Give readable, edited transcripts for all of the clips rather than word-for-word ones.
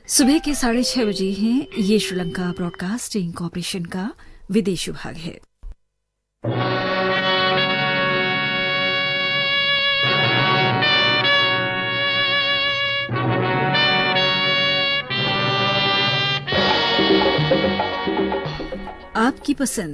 सुबह के 6:30 बजे हैं। ये श्रीलंका ब्रॉडकास्टिंग कॉरपोरेशन का विदेश विभाग है। आपकी पसंद।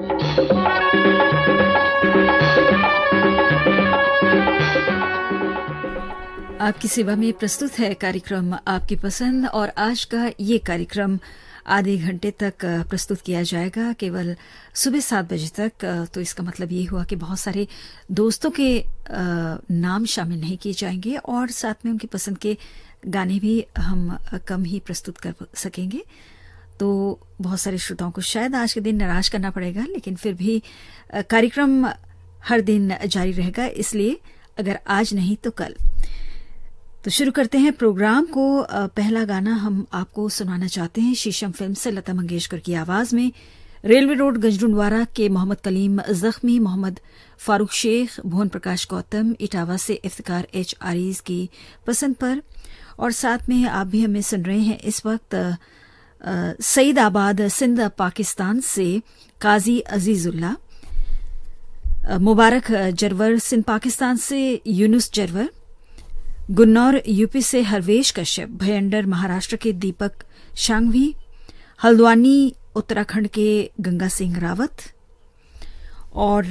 आपकी सेवा में प्रस्तुत है कार्यक्रम आपकी पसंद, और आज का ये कार्यक्रम आधे घंटे तक प्रस्तुत किया जाएगा, केवल सुबह 7 बजे तक। तो इसका मतलब ये हुआ कि बहुत सारे दोस्तों के नाम शामिल नहीं किए जाएंगे और साथ में उनकी पसंद के गाने भी हम कम ही प्रस्तुत कर सकेंगे। तो बहुत सारे श्रोताओं को शायद आज के दिन निराश करना पड़ेगा, लेकिन फिर भी कार्यक्रम हर दिन जारी रहेगा, इसलिए अगर आज नहीं तो कल। तो शुरू करते हैं प्रोग्राम को। पहला गाना हम आपको सुनाना चाहते हैं शीशम फिल्म से लता मंगेशकर की आवाज में। रेलवे रोड गंजडुनवारा के मोहम्मद कलीम जख्मी, मोहम्मद फारूक शेख, भुवन प्रकाश गौतम, इटावा से इफ्तिकार एच आरीज की पसंद पर। और साथ में आप भी हमें सुन रहे हैं इस वक्त सईदाबाद सिंध पाकिस्तान से काजी अजीजुल्ला, मुबारक जरवर सिंध पाकिस्तान से यूनुस जरवर, गुन्नौर यूपी से हरवेश कश्यप, भयंडर महाराष्ट्र के दीपक शांघवी, हल्द्वानी उत्तराखंड के गंगा सिंह रावत, और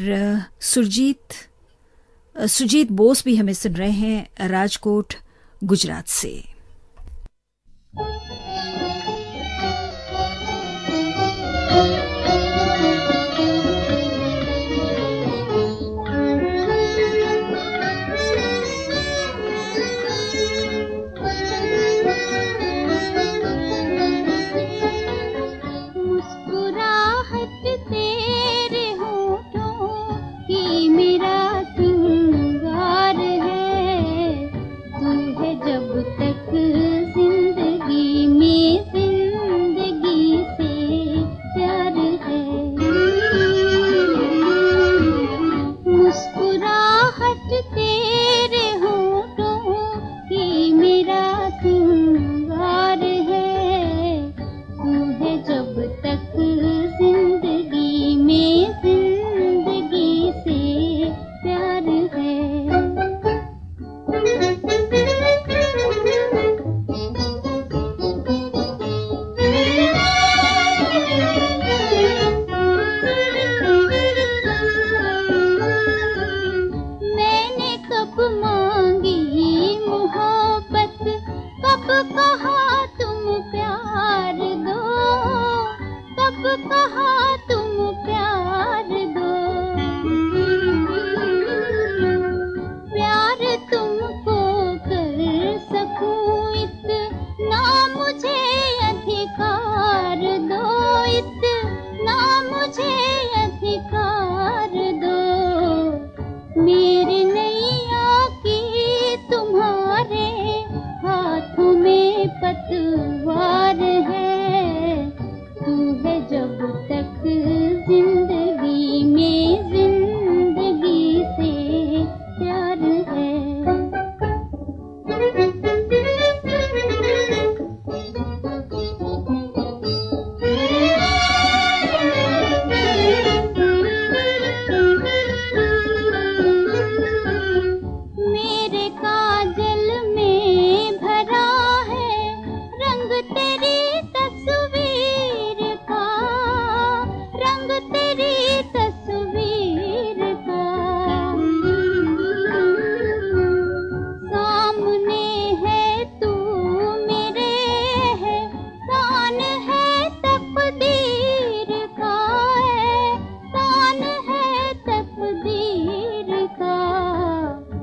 सुजीत बोस भी हमें सुन रहे हैं राजकोट गुजरात से।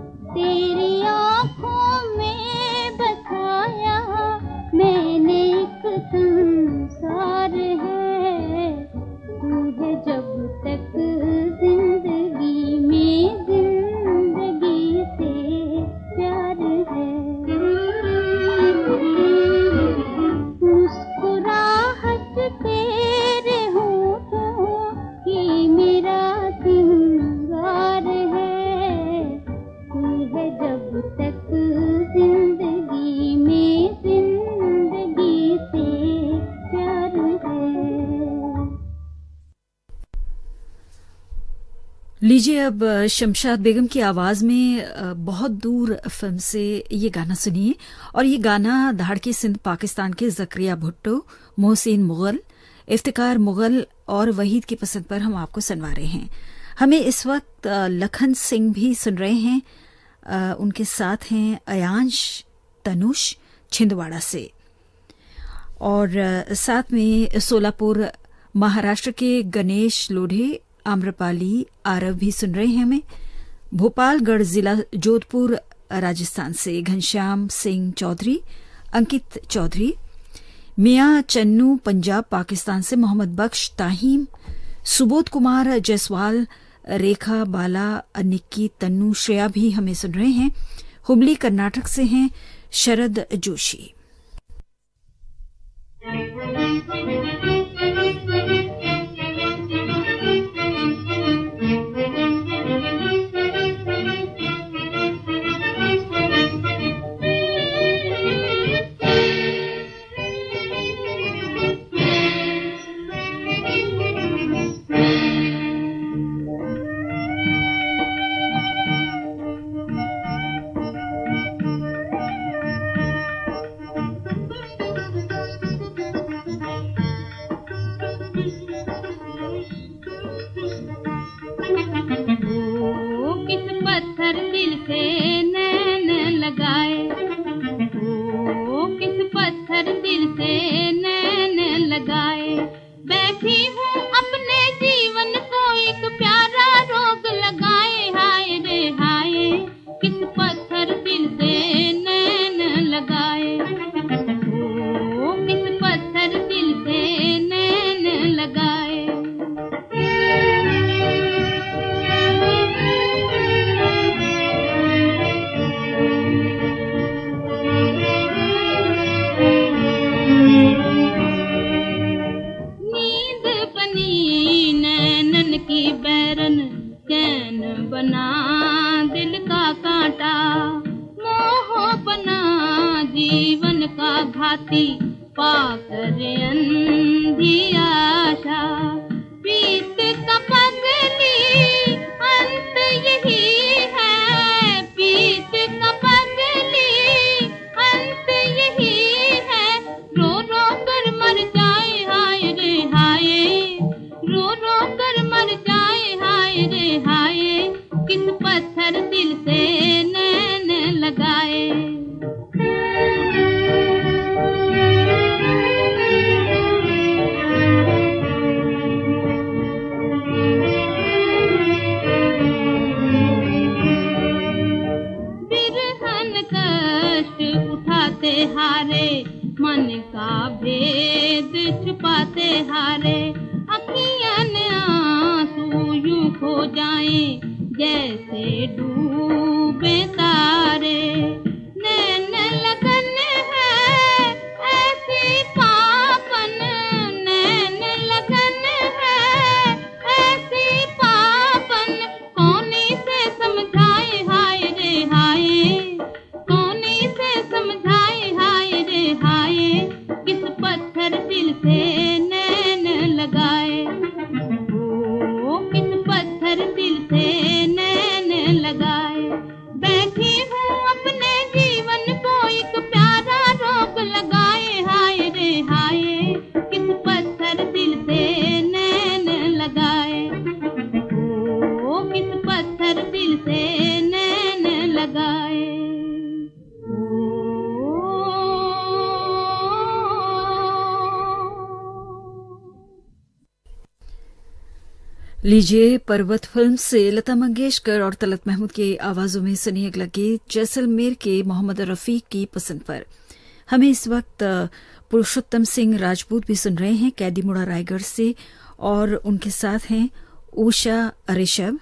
मैंने लीजिए अब शमशाद बेगम की आवाज में बहुत दूर फिल्म से ये गाना सुनिए। और ये गाना धाड़की सिंध पाकिस्तान के जकरिया भुट्टो, मोहसिन मुगल, इफ्तिकार मुगल और वहीद की पसंद पर हम आपको सुनवा रहे हैं। हमें इस वक्त लखन सिंह भी सुन रहे हैं, उनके साथ हैं अयांश तनुष छिंदवाड़ा से, और साथ में सोलापुर महाराष्ट्र के गणेश लोढ़े, आम्रपाली आरव भी सुन रहे हैं हमें। भोपालगढ़ जिला जोधपुर राजस्थान से घनश्याम सिंह चौधरी, अंकित चौधरी, मियां चन्नू पंजाब पाकिस्तान से मोहम्मद बख्श ताहीम, सुबोध कुमार जायसवाल, रेखा बाला, निक्की तन्नू, श्रेया भी हमें सुन रहे हैं। हुबली कर्नाटक से हैं शरद जोशी। लीजिए पर्वत फिल्म से लता मंगेशकर और तलत महमूद की आवाजों में सुनिए अगला गीत जैसलमेर के मोहम्मद रफीक की पसंद पर। हमें इस वक्त पुरुषोत्तम सिंह राजपूत भी सुन रहे हैं कैदीमुड़ा रायगढ़ से, और उनके साथ हैं उषा ऋषभ,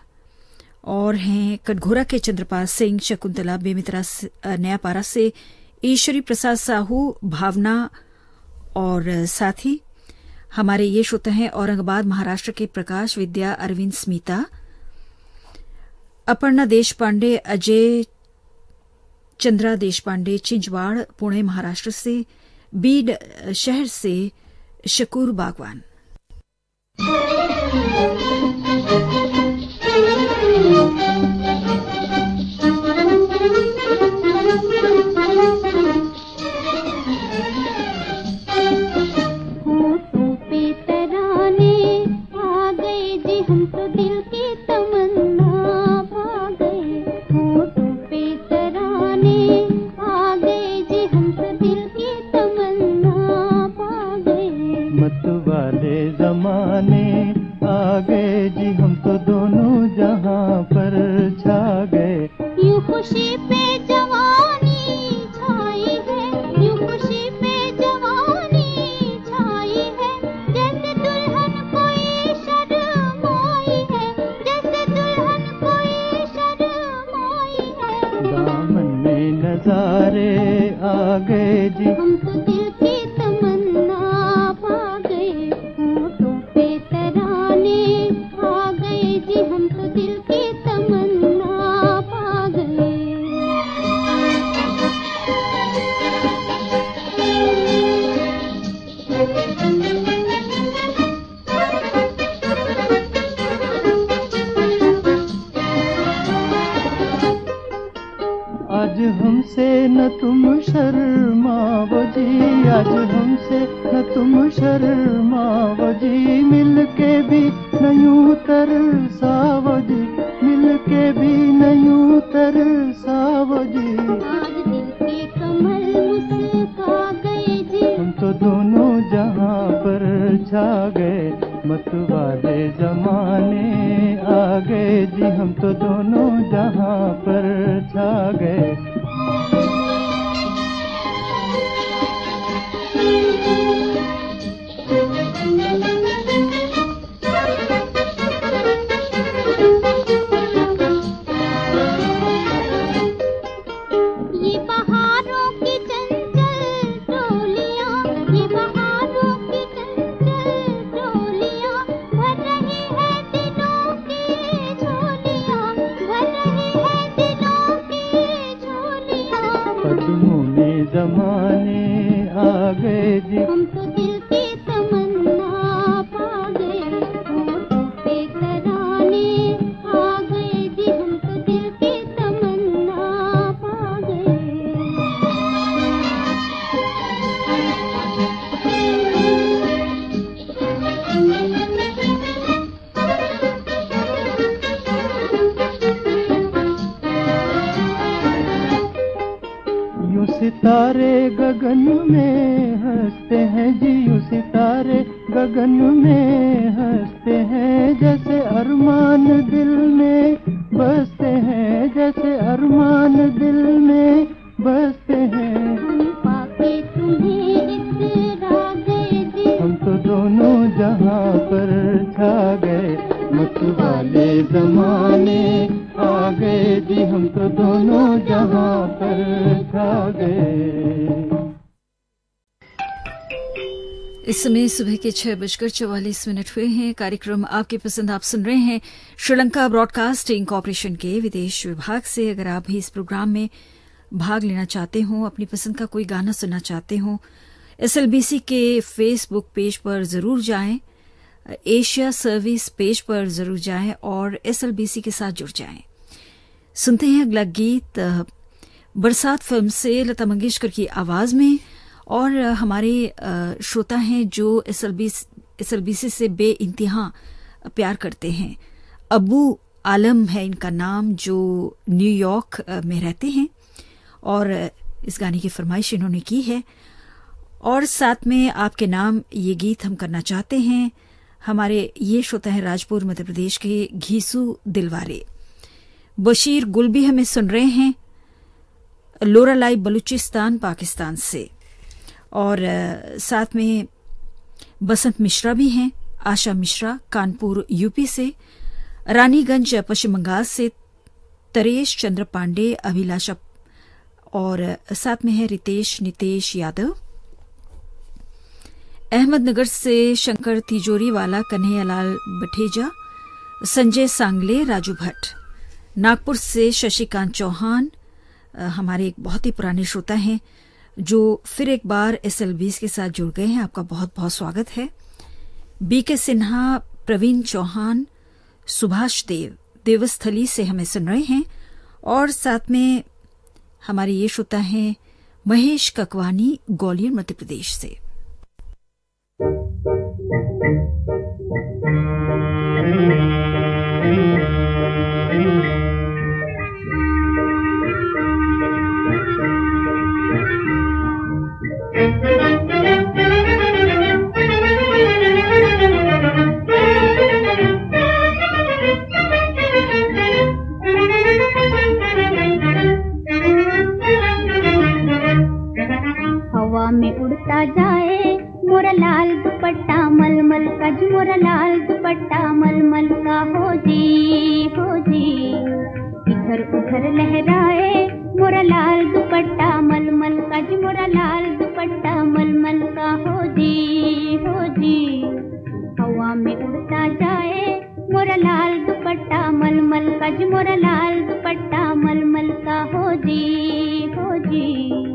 और हैं कटघोरा के चंद्रपाल सिंह, शकुंतला बेमित्रा नयापारा से ईश्वरी प्रसाद साहू, भावना, और साथ ही हमारे ये श्रोता हैं औरंगाबाद महाराष्ट्र के प्रकाश विद्या, अरविंद स्मिता, अपर्णा देशपांडे, अजय चंद्रा देशपांडे, चिंचवाड़ पुणे महाराष्ट्र से, बीड शहर से शकूर बागवान। आज हमसे न तुम शर्माओ जी, आज हमसे न तुम शर्माओ जी, मिलके भी नहीं तरसाओ जी, मिलके भी नहीं तरसाओ जी। आज दिल के कमल मुस्का गए जी, हम तो दोनों जहां पर छा गए, मत वाले जमाने आ गए जी, हम तो दोनों जहां पर छा गए। ये बहारों की चंचल टोलियां, ये बहारों की चंचल टोलियां, भर रही है दिलों की झोलियां, भर रही है दिलों की झोलियां। कदमों में जमाने आ गए जी, हम तो दिल की तमन्ना पा गए, होठों पे तराने आ गए जी, हम तो दिल की तमन्ना पा गए। यूं सितारे गगन में हंसते हैं जी, यूं सितारे गगन में हंसते हैं, जैसे अरमान दिल में बसते हैं, जैसे अरमान दिल में बसते हैं। हम पाके तुम्हें इतरा गए जी, हम तो दोनों जहां पर छा गए, मत वाले जमाने आ गए जी, हम तो दोनों जहां पर छा गए। इस समय सुबह के 6:44 हुए हैं। कार्यक्रम आपकी पसंद आप सुन रहे हैं श्रीलंका ब्रॉडकास्टिंग कॉरपोरेशन के विदेश विभाग से। अगर आप भी इस प्रोग्राम में भाग लेना चाहते हो, अपनी पसंद का कोई गाना सुनना चाहते हो, एसएलबीसी के फेसबुक पेज पर जरूर जाएं, एशिया सर्विस पेज पर जरूर जाएं और एसएलबीसी के साथ जुड़ जाएं। सुनते हैं अगला गीत बरसात फिल्म से लता मंगेशकर की आवाज में, और हमारे श्रोता हैं जो एसएलबीसी से बेइंतहा प्यार करते हैं। अबू आलम है इनका नाम, जो न्यूयॉर्क में रहते हैं, और इस गाने की फरमाइश इन्होंने की है। और साथ में आपके नाम ये गीत हम करना चाहते हैं। हमारे ये श्रोता है राजपुर मध्य प्रदेश के घीसू दिलवारे। बशीर गुल भी हमें सुन रहे हैं लोरालाई बलूचिस्तान पाकिस्तान से, और साथ में बसंत मिश्रा भी हैं, आशा मिश्रा कानपुर यूपी से, रानीगंज पश्चिम बंगाल से तरेश चंद्र पांडे अभिलाषा, और साथ में है रितेश नितेश यादव। अहमदनगर से शंकर तिजोरी वाला, कन्हैयालाल बठेजा, संजय सांगले, राजू भट्ट। नागपुर से शशिकांत चौहान हमारे एक बहुत ही पुराने श्रोता हैं, जो फिर एक बार एसएलबीसी के साथ जुड़ गए हैं। आपका बहुत बहुत स्वागत है। बीके सिन्हा, प्रवीण चौहान, सुभाष देव देवस्थली से हमें सुन रहे हैं और साथ में हमारे ये श्रोता हैं महेश ककवानी ग्वालियर मध्य प्रदेश से। हवा में उड़ता जाए मोरा लाल दुपट्टा मलमल का, जी मोरा लाल दुपट्टा मलमल का हो जी हो जी। इधर उधर लहराए मोरा लाल दुपट्टा मलमल का, जी मोरा लाल दुपट्टा मलमल का हो जी हो जी। हवा में उड़ता जाए मोरा लाल दुपट्टा मलमल का, जी मोरा लाल दुपट्टा मलमल का हो जी हो जी।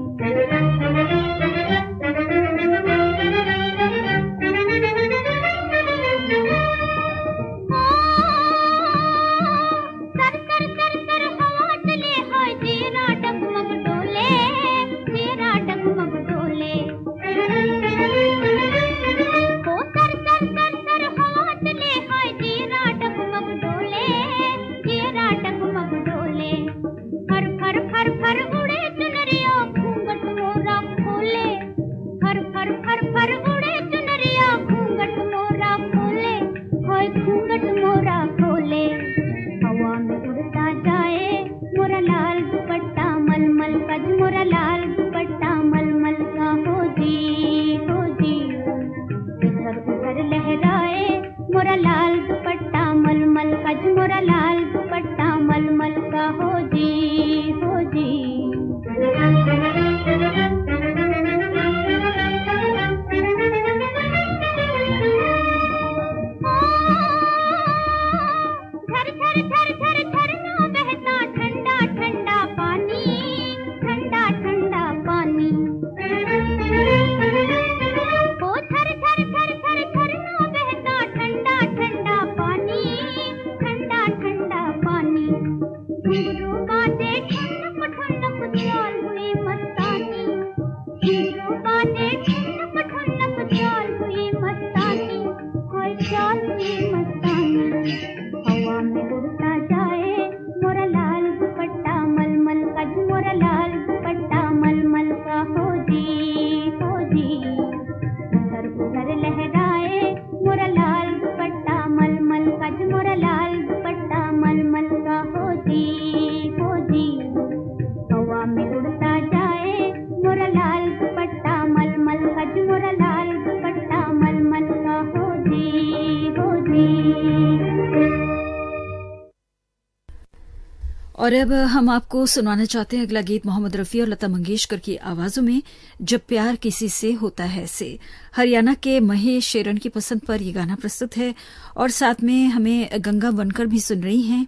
और अब हम आपको सुनाना चाहते हैं अगला गीत मोहम्मद रफी और लता मंगेशकर की आवाजों में, जब प्यार किसी से होता है से। हरियाणा के महेश शेरन की पसंद पर यह गाना प्रस्तुत है और साथ में हमें गंगा बनकर भी सुन रही हैं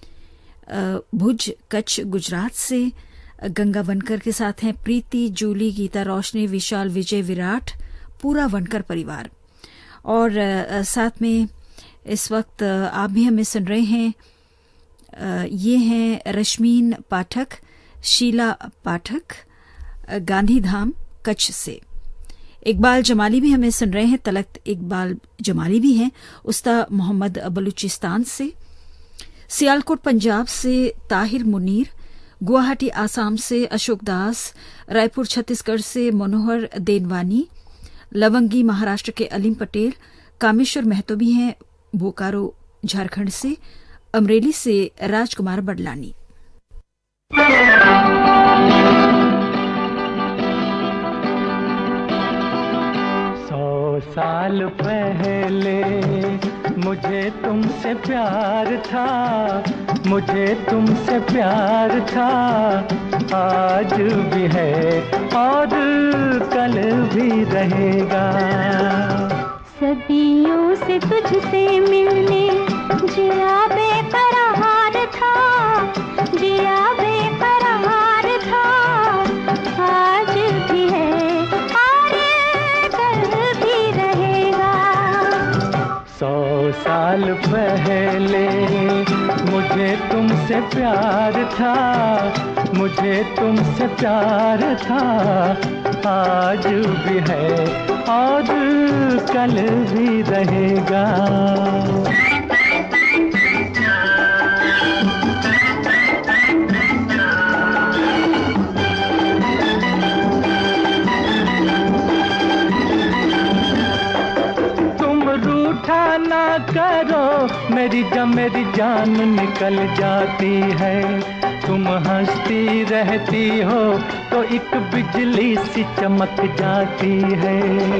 भुज कच्छ गुजरात से। गंगा बनकर के साथ हैं प्रीति, जूली, गीता रोशनी, विशाल, विजय, विराट, पूरा बनकर परिवार। और साथ में इस वक्त आप भी हमें सुन रहे हैं, ये हैं रश्मीन पाठक, शीला पाठक, गांधीधाम कच्छ से। इकबाल जमाली भी हमें सुन रहे हैं, तलत इकबाल जमाली भी हैं, उस्ता मोहम्मद बलूचिस्तान से। सियालकोट पंजाब से ताहिर मुनीर, गुवाहाटी आसाम से अशोक दास, रायपुर छत्तीसगढ़ से मनोहर देनवानी, लवंगी महाराष्ट्र के अलीम पटेल, कामेश्वर महतो भी हैं बोकारो झारखंड से, अमरेली से राजकुमार बडलानी। 100 साल पहले मुझे तुमसे प्यार था, मुझे तुमसे प्यार था, आज भी है और कल भी रहेगा। सदियों से तुझसे मिलने जिया बेकरार था, जिया बेकरार था, आज भी है और कल भी रहेगा। 100 साल पहले मुझे तुमसे प्यार था, मुझे तुमसे प्यार था, आज भी है और कल भी रहेगा। ना करो मेरी जान निकल जाती है, तुम हंसती रहती हो तो एक बिजली सी चमक जाती है।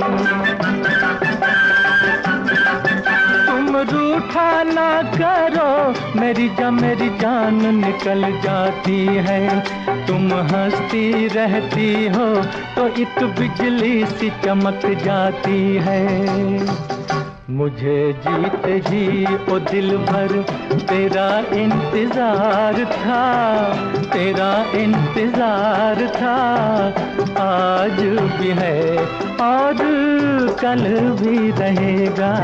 तुम रूठा ना करो मेरी जान निकल जाती है, तुम हंसती रहती हो तो एक बिजली सी चमक जाती है। मुझे जीते जी ओ दिल भर तेरा इंतजार था, तेरा इंतजार था, आज भी है और कल भी रहेगा।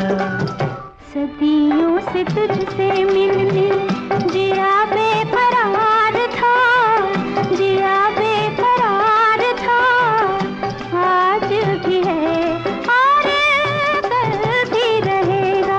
सदियों से तुझसे मिलने जिया बेकरार था, जिया बेकरार था, आज भी है और कल भी रहेगा।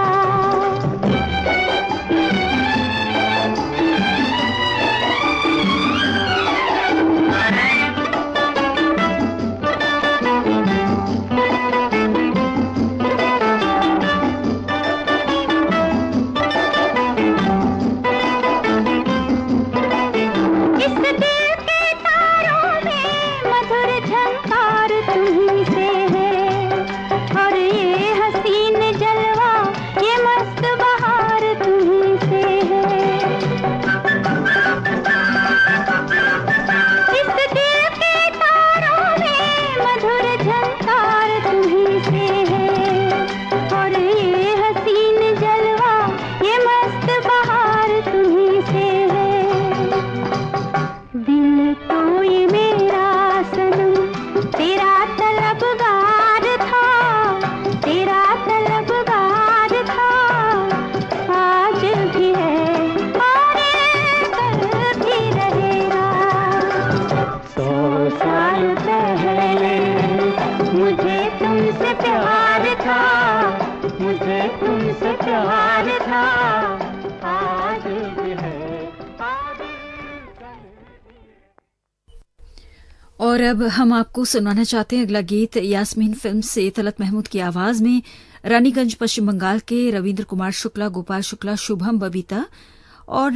और अब हम आपको सुनाना चाहते हैं अगला गीत यास्मीन फिल्म से तलत महमूद की आवाज में रानीगंज पश्चिम बंगाल के रविंद्र कुमार शुक्ला, गोपाल शुक्ला, शुभम, बबीता और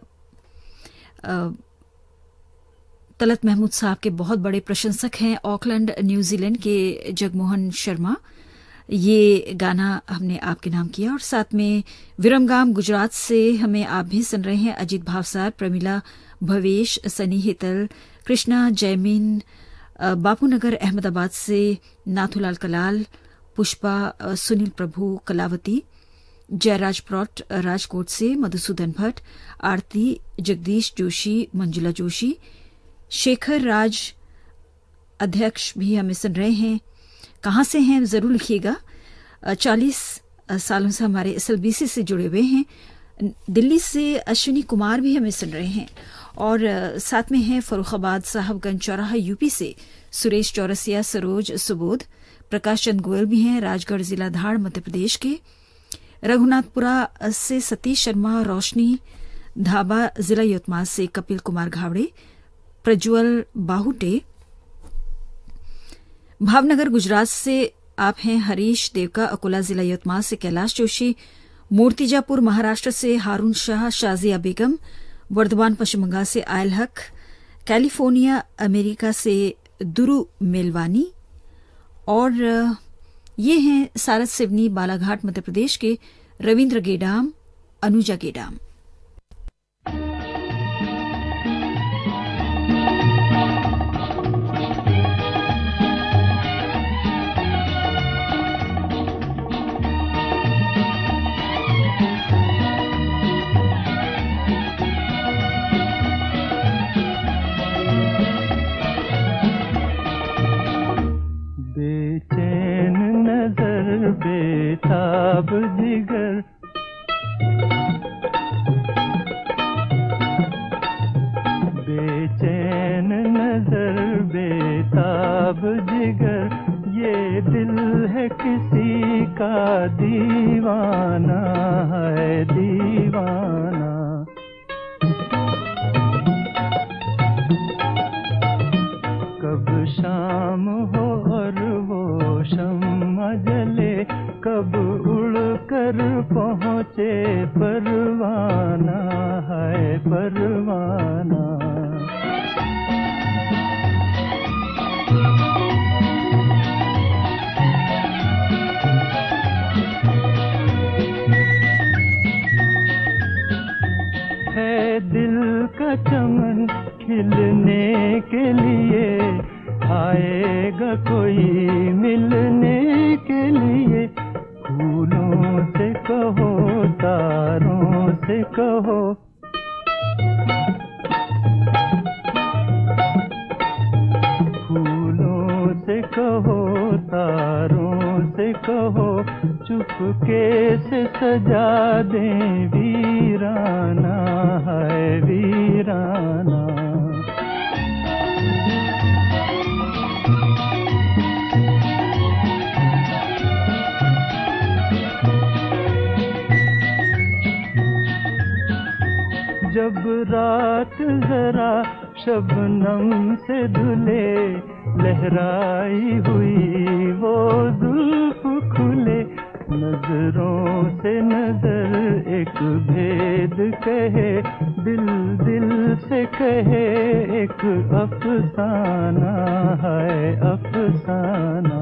तलत महमूद साहब के बहुत बड़े प्रशंसक हैं ऑकलैंड न्यूजीलैंड के जगमोहन शर्मा। ये गाना हमने आपके नाम किया और साथ में विरमगाम गुजरात से हमें आप भी सुन रहे हैं अजीत भावसार, प्रमिला, भवेश, सनी हितल, कृष्णा, जयमीन, बापूनगर अहमदाबाद से नाथूलाल कलाल, पुष्पा, सुनील प्रभु, कलावती, जयराज प्रोट राजकोट से, मधुसूदन भट्ट, आरती, जगदीश जोशी, मंजुला जोशी, शेखर राज अध्यक्ष भी हमें सुन रहे हैं। कहाँ से हैं जरूर लिखिएगा। 40 सालों से हमारे एसएलबीसी से जुड़े हुए हैं। दिल्ली से अश्विनी कुमार भी हमें सुन रहे हैं और साथ में हैं फर्रुखाबाद साहबगंज चौराहा यूपी से सुरेश चौरसिया, सरोज, सुबोध, प्रकाश चंद गोयल भी हैं राजगढ़ जिला धार मध्य प्रदेश के, रघुनाथपुरा से सतीश शर्मा, रोशनी धाबा जिला यवतमाल से कपिल कुमार घावड़े, प्रज्वल बाहुटे, भावनगर गुजरात से आप हैं हरीश देवका, अकोला जिला यवतमाल से कैलाश जोशी, मूर्तिजापुर महाराष्ट्र से हारून शाह, शाजिया बेगम, वर्धमान पश्चिम बंगाल से आयल हक, कैलिफोर्निया अमेरिका से दुरु मेलवानी और ये हैं सारद सिवनी, बालाघाट मध्य प्रदेश के रविंद्र गेडाम, अनुजा गेडाम। बेचैन नजर बेताब जिगर जिगर, ये दिल है किसी का दीवाना है दीवाना। कब शाम हो और वो शम्मा जले, कब उड़ कर पहुँचे परवाना है परवाना। है दिल का चमन खिलने के लिए, आएगा कोई मिलने के लिए। फूलों से कहो तारों से कहो, फूलों से कहो तारों से कहो, चुपके से सजा दें वीराना है वीराना। जब रात जरा शबनम से धुले, लहराई हुई वो जुल्फ खुले। नजरों से नजर एक भेद कहे, दिल दिल से कहे एक अफसाना है अफसाना।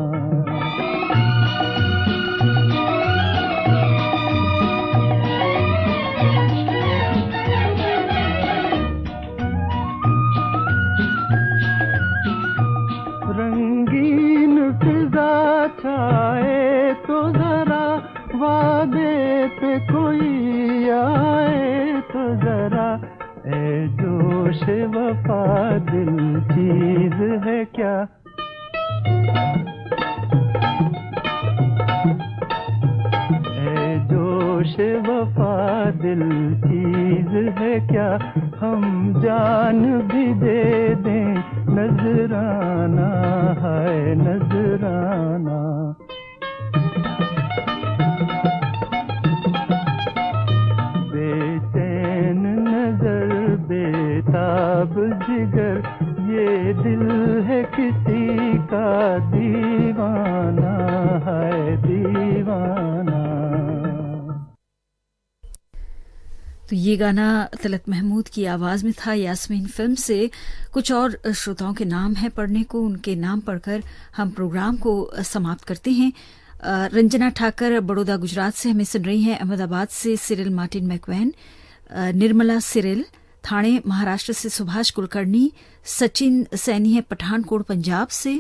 रंगीन फिजा छाए तो जरा, वादे पे कोई आए तो जरा। ए जोश वफा दिल चीज है क्या, ए जोश वफा दिल चीज है क्या। हम जान भी दे दें नजराना है नजराना। बेचैन नजर बेताब जिगर, ये दिल है किसी का दीवाना है दीवाना। तो ये गाना तलत महमूद की आवाज में था, यास्मीन फिल्म से। कुछ और श्रोताओं के नाम है पढ़ने को, उनके नाम पढ़कर हम प्रोग्राम को समाप्त करते हैं। रंजना ठाकर बड़ौदा गुजरात से हमें सुन रही हैं। अहमदाबाद से Cyril Martin Macwan, Nirmala Cyril Thane Maharashtra से, सुभाष कुलकर्णी, सचिन सैनी है पठानकोट पंजाब से,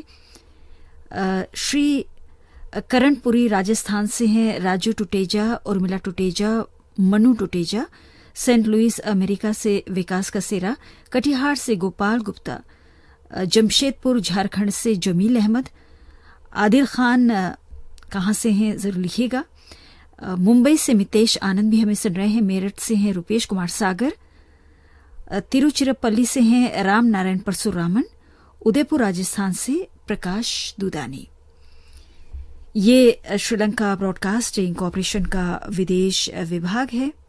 श्री करणपुरी राजस्थान से हैं, Raju Tuteja, Urmila Tuteja, Manu Tuteja, Saint Louis America से विकास कसेरा, कटिहार से गोपाल गुप्ता, जमशेदपुर झारखंड से जमील अहमद, आदिल खान कहाँ से हैं जरूर लिखिएगा। मुंबई से मितेश आनंद भी हमें सुन रहे हैं। मेरठ से हैं रुपेश कुमार सागर, तिरुचिरापल्ली से हैं राम नारायण परशुरामन, उदयपुर राजस्थान से प्रकाश दुदानी। ये श्रीलंका ब्रॉडकास्टिंग कॉरपोरेशन का विदेश विभाग है।